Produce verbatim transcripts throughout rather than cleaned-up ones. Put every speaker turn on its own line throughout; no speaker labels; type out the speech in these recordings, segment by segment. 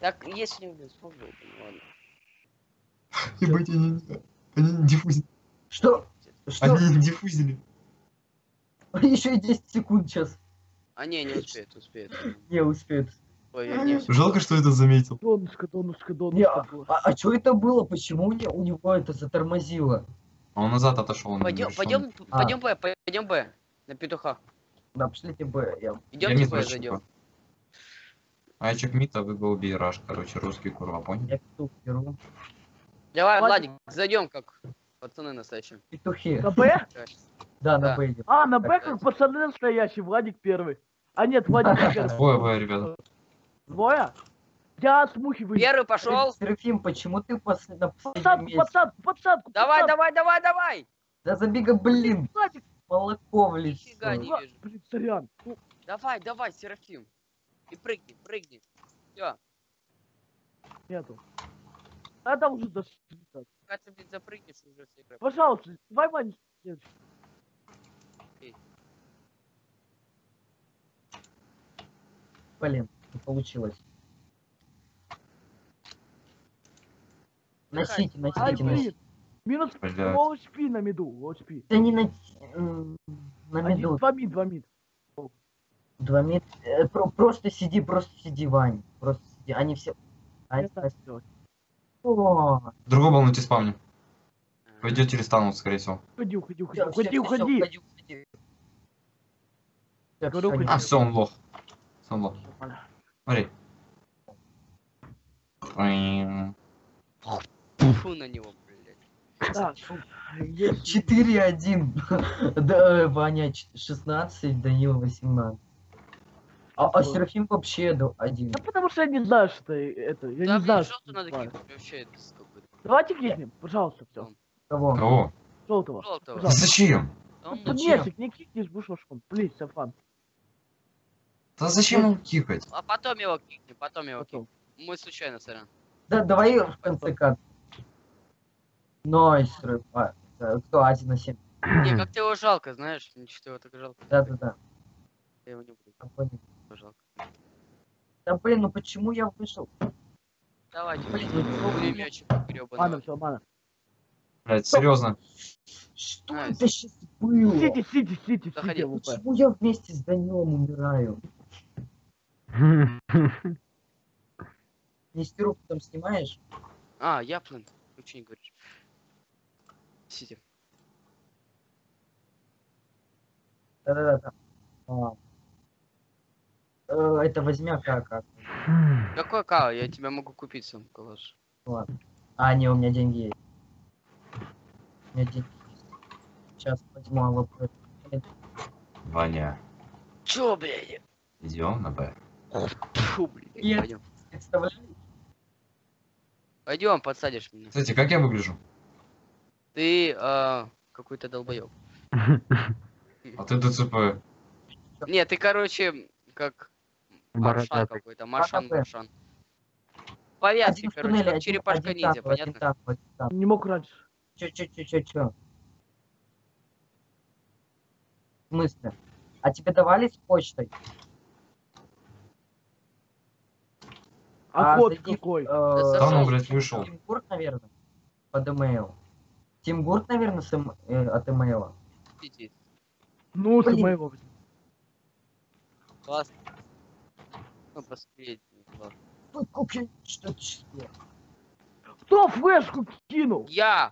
Так, если не вспомнил, ладно.
Ебать, они, они диффузили.
Что? Что?
Они диффузили.
Еще и десять секунд сейчас.
А не, не успеет, успеет.
Не успеет.
Ой, не, всё.
Жалко, что это заметил.
Донышко, донышко,
Не,
донышко.
а,
было.
а что это было? Почему у не- у него это затормозило?
А он назад отошел. он
Пойдем,
решил.
пойдем,
А.
пойдем Б, пойдем Б. На петуха.
Да, пошлите Б. Я...
Я
Идемте
мид
Б
вообще
зайдем.
такой. А я чек мид, а вы go B rush. Короче, русский курва, понял?
Я петух беру.
Давай,
Владик.
Владик, зайдем как пацаны настоящие.
Петухи.
На Б?
Да,
Да.
на Б идем.
А, на Б
Так,
как пацаны настоящий, Владик первый. А нет, Владик первый.
Двое, двое, ребята.
Двое? Я с мухи выйду.
Первый пошел.
Серафим, почему ты пос... на последнем
Подсадку,
месте?
подсадку, подсадку.
Давай,
подсадку.
давай, давай, давай.
Да забега, блин,
Владик,
молоко в
Нифига
лицо.
не
Ва-
вижу.
блин, сорян. Ну,
Давай, давай, Серафим. И прыгни, прыгни. Все.
нету. Надо уже дошло.
Пока ты, блин, запрыгнешь, уже все играют.
Пожалуйста, давай, Вань, следующий.
Блин, не получилось. Носите,
Ай,
носите,
блин.
носите.
Минус
Блядь.
лоу эйч пи на миду, лоу эйч пи.
Да не на... м, на
Один,
меду.
два мид, два мид.
Два мид. Э, про- просто сиди, просто сиди, Вань. Просто сиди. Они все... Они...
Я так сделаю.
О,
Другой был на спавне. Пойдет через стану, скорее всего.
Уходи, уходи, уходи,
всё,
уходи,
всё, всё,
уходи.
уходи, уходи. Всё,
Говорю,
всё,
уходи.
А, все, он лох. Всё, он лох. Смотри. Ой.
Фу на него, блядь.
Так, есть.
четыре один. Да, э, Ваня ч- шестнадцать, Данил восемнадцать. А, а Серафим вообще до один.
Да потому что я не знаю, что это. Я
Да,
не
блин,
знаю,
желтый
что
надо
это.
кинуть. Вообще, это с какой-то.
Давайте кикнем, пожалуйста, все.
Кого?
Кого?
Желтого.
Желтого.
Да
Пожалуйста.
зачем?
Да он
Ну,
мучил.
зачем?
Подмесик, не кикнешь, будешь вашим. Плиз, сафан.
Да зачем ему кикать?
А потом его кикни, потом его
Потом.
кикни. Мы случайно, сорян.
Да, давай в конце как. Нойс, а, э, кто один на семь?
Не, как ты его жалко, знаешь? Ничего его так жалко.
Да, да, да.
Я его не буду.
Я понял.
Жалко.
Да блин, ну почему я вышел?
Давайте,
Блин,
блин,
ну,
пулеметчик
Мана,
гребаный.
все, мана.
Блять, серьезно.
Что
А,
это сейчас было?
Сидите, сидите, сидите,
Заходи.
сидите, ЛВП.
Почему я вместе с Данилом умираю? Нестеров потом снимаешь?
А, я, блин, ничего не говоришь. Сидим.
Да-да-да. там. А. Э, Это возьмя как? как?
Какой као? Я тебя могу купить сам, калаш.
Ладно. А, не, у меня деньги есть. У меня деньги есть. Сейчас возьму АВП.
Ваня,
Чё, блядь?
идем на Б.
Фу, блядь.
Нет.
Пойдем.
Представляешь?
Пойдем, подсадишь меня.
Кстати, как я выгляжу?
Ты а, какой-то долбоёб.
А ты ДЦП.
Не, ты, короче, как Маршан
Бородатый.
какой-то. Маршан,
Бородатый.
Маршан. Повязки,
Один в
короче,
туннеле,
как
один,
черепашка
один
ниндзя,
танк, один
понятно?
танк, один танк.
Не мог раньше.
Чё, чё, чё, чё, чё? В смысле? А тебе давали с почтой?
А код
зайди,
какой?
э,
Да
ну, блядь, вышел.
Тимгурт, наверное, под имейл. Тимгурт, наверное, с эм- э, от имейла.
Иди.
Ну, ты
блин.
моего.
Классно. Ну, последний. Ладно.
Купи, что число.
Кто флешку кинул?
Я!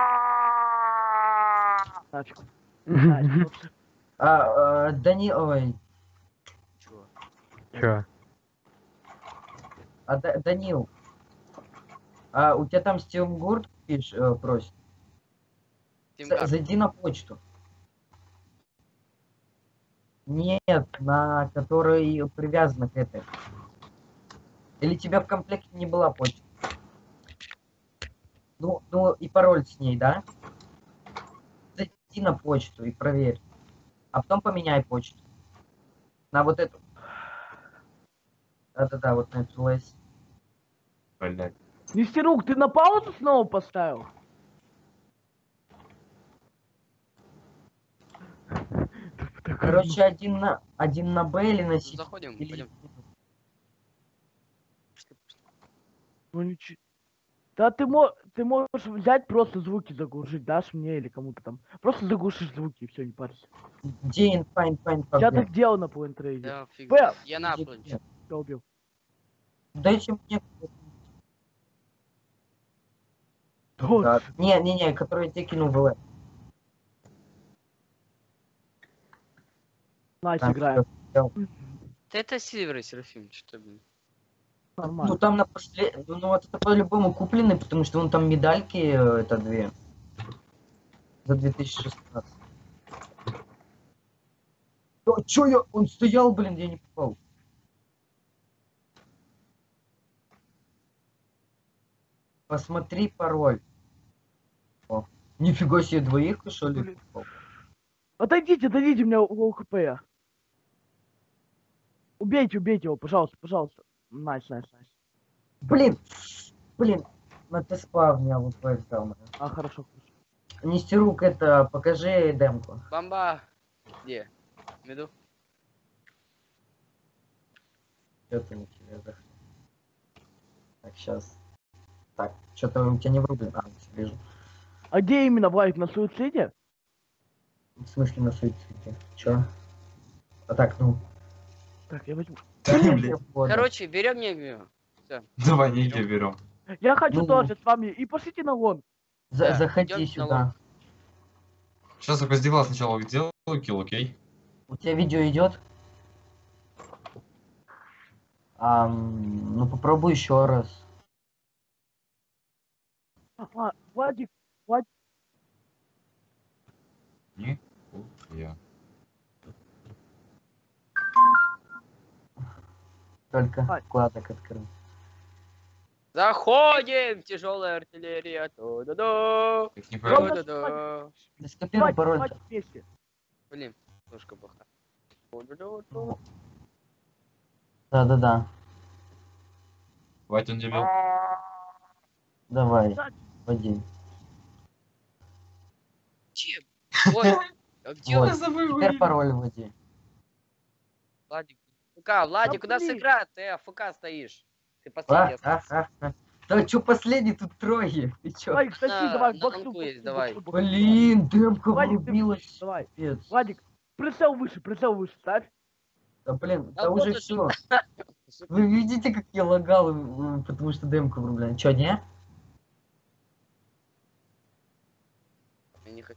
А-а-а!
Тачку. Тачку.
А, э, Дани... Ой,
Чё?
Чё?
а, Да- Данил. А у тебя там Стимгурт пиш, э, просит?
Тим
З-
как?
Зайди на почту. Нет, на который привязана к этой. Или у тебя в комплекте не была почта? Ну, ну и пароль с ней, да? Зайди на почту и проверь. А потом поменяй почту. На вот эту. Да-да-да, вот на эту лес.
Блять.
Нестерук, ты на паузу снова поставил?
Короче, один на один на Б или на Си.
Заходим,
Или...
пойдем. Пошли, пошли.
Ну ничего. Да ты, мо... ты можешь взять просто звуки заглушить, дашь мне или кому-то там. Просто заглушишь звуки и все, не парься.
Где инфайн, файн,
Я
погнали.
так делал на плейнтрейде.
Да, фиг.
Б,
знает. Я на
Где-
планче.
где?
я убил.
Дайте мне...
Вот.
Да. Не, не, не, который я тебе кинул в ЛС.
Найс,
Там
играем.
всё.
Да это Сильвер, Серафим, что, блин.
Ну
Нормально.
там на после... Ну вот это по-любому купленный, потому что вон там медальки, э, это две. За две тысячи шестнадцать. О, чё я? Он стоял, блин, я не попал. Посмотри пароль. О, нифига себе, двоих что ли?
Блин.
попал?
Отойдите, отойдите, у меня лоу хп. Убейте, убейте его, пожалуйста, пожалуйста. Найс, найс, найс.
Блин, блин, на Т-спавне вот самое.
А, хорошо, хорошо.
Нестерук, это, покажи демку.
Бомба. Где? Меду?
Что-то не тебе захотел. Так, сейчас. Так, что-то у тебя не врублен. А, всё, вижу.
А где именно, Владик, на суициде?
В смысле на суициде? Чё? А так, ну.
Так, я возьму.
Да,
я
блин.
понял.
Короче, берем не Все.
Давай, нигде берем.
Я хочу
Ну.
тоже с вами. И пошлите на лон.
За-
да,
заходи
идём на
сюда.
Сейчас только сделал сначала сделаю килл, окей?
У тебя видео идет? Ам, ну попробуй еще раз.
А, Владик, Владик,
Не? Я.
Только
Ай.
вкладок открыл.
Заходим! Тяжелая артиллерия. Ту-ду-ду.
Их не понял.
Ладно.
Ту-ду-ду.
Ты скопируй
Владик,
пароль.
Владик вместе.
Блин, немножко плохо. Ту-ду-ду-ду.
Да-да-да.
Вать, он дебил.
Давай,
Так,
вводи.
Где? Ой, а где
Вот.
он?
Теперь пароль вводи.
Владик. ФК, Владик,
Да
куда
блин.
сыграть? Ты АФК стоишь. Ты
А,
последний
а,
остался.
а, а. Да что последний, тут трое. Ты чё?
Владик, соси,
На-
давай,
на
боксу,
лонку есть,
боксу,
давай.
боксу, боксу.
Блин, демка
Владик, ты-
врубилась.
Давай.
Пипец.
Владик, прицел выше, прицел выше, ставь.
Да блин,
Да
да уже
вот
все. Вы видите, как я лагал, м, потому что демку врубляю. Чё, не?
Я не хочу.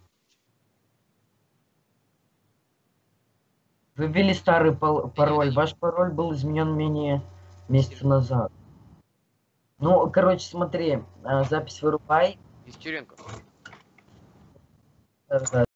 Вы ввели старый пол- пароль. Ваш пароль был изменен менее месяца назад. Ну, короче, смотри, а, запись вырубай.
Из Тюренко.
Да-да-да.